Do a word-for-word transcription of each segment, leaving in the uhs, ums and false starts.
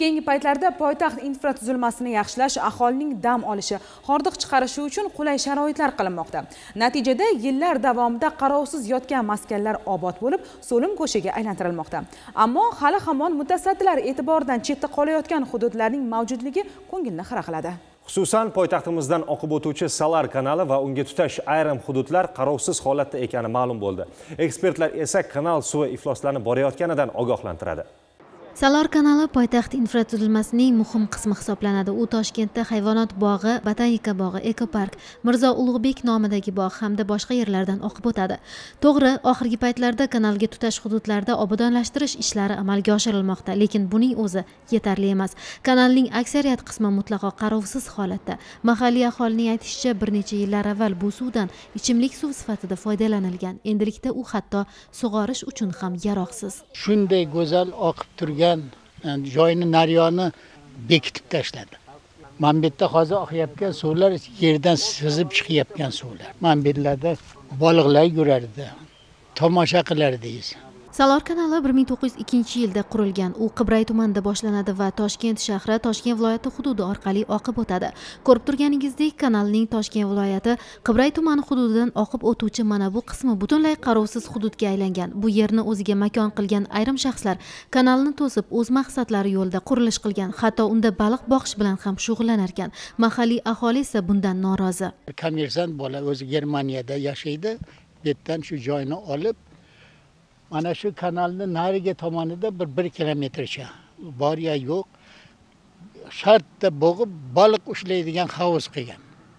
Keyingi paytlarda poytaxt infratuzilmasini yaxshilash, aholining dam olishi, hordiq chiqarishi uchun qulay sharoitlar qilinmoqda. Natijada yillar davomida qarovsiz yotgan maskanlar obod bo'lib, so'lim ko'chaga aylantirilmoqda. Ammo hali hamon mutasaddilar e'tiboridan chetda qolayotgan hududlarning mavjudligi ko'ngilni xira qiladi. Xususan, poytaxtimizdan oqib o'tuvchi Salar kanali va unga tutash ayrim hududlar qarovsiz holatda ekani ma'lum bo'ldi. Ekspertlar esa kanal suvi ifloslanib borayotganidan ogohlantiradi. Salar kanali poytaxt infratuzilmasining muhim qismi hisoblanadi. U Toshkentda hayvonot bog'i, botanika bog'i, ekopark, Mirzo Ulug'bek nomidagi bog' hamda boshqa yerlardan oqib o'tadi. To'g'ri, oxirgi paytlarda kanalga tutash hududlarda obodonlashtirish ishlari amalga oshirilmoqda, lekin buning o'zi yetarli emas. Kanalning aksariyat qismi mutlaqo qarovsiz holatda. Mahalliy aholining aytishicha, bir necha yillar avval bu suvdan ichimlik suv sifatida foydalanilgan. Endilikda u hatto sug'orish uchun ham yaroqsiz. Shunday go'zal oqib turgan joyni naryoni bekitib tashladi. Mana bu yerda hozir oqayotgan suvlar yerdan sizib chiqayotgan suvlar. Mana bu yerlarda baliqlar yurardi, tomosha qilardingiz. Salar kanali bir ming to'qqiz yuz ikkinchi yilda qurilgan. U Qibray tumanida boshlanadi va Toshkent shahri, Toshkent viloyati hududi orqali oqib o'tadi. Ko'rib turganingizdek, kanalning Toshkent viloyati Qibray tumani hududidan oqib o'tuvchi mana bu qismi butunlay qarovsiz hududga aylangan. Bu yerni o'ziga makon qilgan ayrim shaxslar kanalni to'sib o'z maqsadlari yo'lida qurilish qilgan. Hatto unda baliq boqish bilan ham shug'ullanar ekan. Mahalliy aholi esa bundan norozi. Kommersant bola o'zi Germaniyada yashaydi. Bu yerdan shu joyni olib mana shu kanalni nariga tomonida bir bir kilometrcha bor ya yo'q, shartda bo'g'ib baliq ushlaydigan havuz qilgan.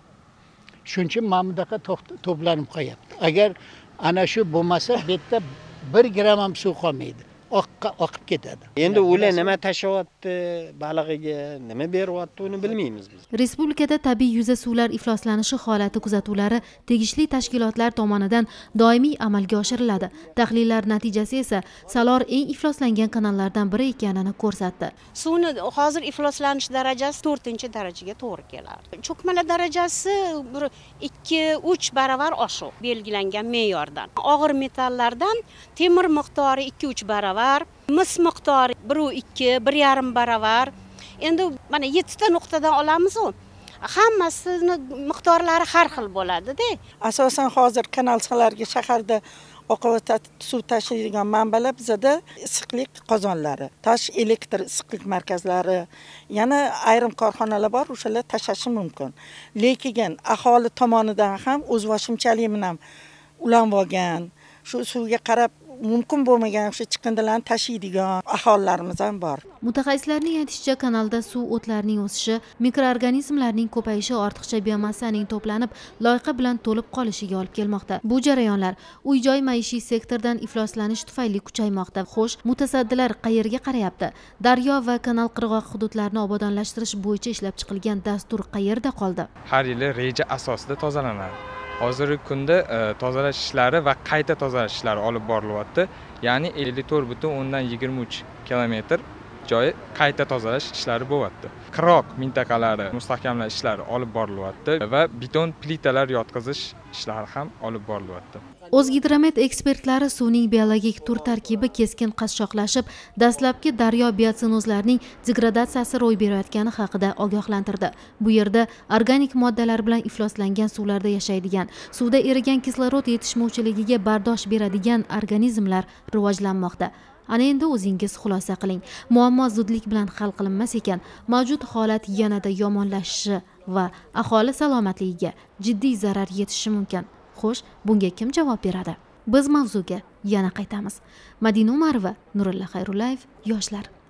Shuning uchun mana bunaqa to'planib qo'yapti. Agar ana shu bo'lmasa, bu yerda bir gram ham suv qolmaydi. Oqib ketadi. Endi ular nima tashyapti, balig'iga nima beryapti, uni bilmaymiz biz. Respublikada tabiiy yuza suvlar ifloslanishi holati kuzatuvlari tegishli tashkilotlar tomonidan doimiy amalga oshiriladi. Tahlillar natijasi esa Salar eng ifloslangan kanallardan biri ekanini ko'rsatdi. Suvni hozir ifloslanish darajasi to'rtinchi darajaga to'g'ri keladi. Cho'kmalar darajasi bir ikki uch baravar oshiq belgilangan me'yordan. Og'ir metallardan temir miqdori ikki uch baravar, mis miqdori bir ikki, bir yarim baravar. Endi mana yettita nuqtadan olamiz-ku. Hammasini miqdorlari har xil bo'ladi-da. Asosan hozir kanalchalarga shaharda oqova suv tashiydigan manbalar bizada issiqlik qozonlari, tosh elektr issiqlik markazlari, yana ayrim korxonalar bor, o'shalar tashashi mumkin. Lekin aholi tomonidan ham o'z vashimchalik bilan ulanib olgan, shu suvga qarab mumkin bo'lmagan o'sha chiqindilarni tashiydigan aholilarimiz ham bor. Mutaxassislarning aytishicha, kanalda suv o'tlarining o'sishi, mikroorganizmlarning ko'payishi, ortiqcha biomassaning to'planib, loyqa bilan to'lib qolishiga olib kelmoqda. Bu jarayonlar uy-joy maishiy sektordan ifloslanish tufayli kuchaymoqda. Xo'sh, mutasaddilar qayerga qarayapti? Daryo va kanal qirg'oq hududlarini obodonlashtirish bo'yicha ishlab chiqilgan dastur qayerda qoldi? Har yili reja asosida tozalanadi. Hozirgi kunda tozalash ishlari va qayta tozalash ishlari olib borilyapti. Ya'ni ellik to'rt butun o'ndan yigirma uch kilometr joyi qayta tozalash ishlari bo'lyapti. Qirg'oq mintaqalari mustahkamlash ishlari olib borilyapti va beton plitalar yotqizish ishlari ham olib borilyapti. O'zgidromet ekspertlari suvning biologik tur tarkibi keskin qashshoqlashib, dastlabki daryo biosinozlarining degradatsiyasi ro'y berayotgani haqida ogohlantirdi. Bu yerda organik moddalar bilan ifloslangan suvlarda yashaydigan, suvda erigan kislorod yetishmovchiligiga bardosh beradigan organizmlar rivojlanmoqda. Ana endi o'zingiz xulosa qiling. Muammo zudlik bilan hal qilinmas ekan, mavjud holat yanada yomonlashishi va aholi salomatligiga jiddiy zarar yetishi mumkin. Xo'sh, bunga kim javob beradi? Biz mavzuga yana qaytamiz. Madina Umarova, Nurilla Xayrullayev, Yoshlar.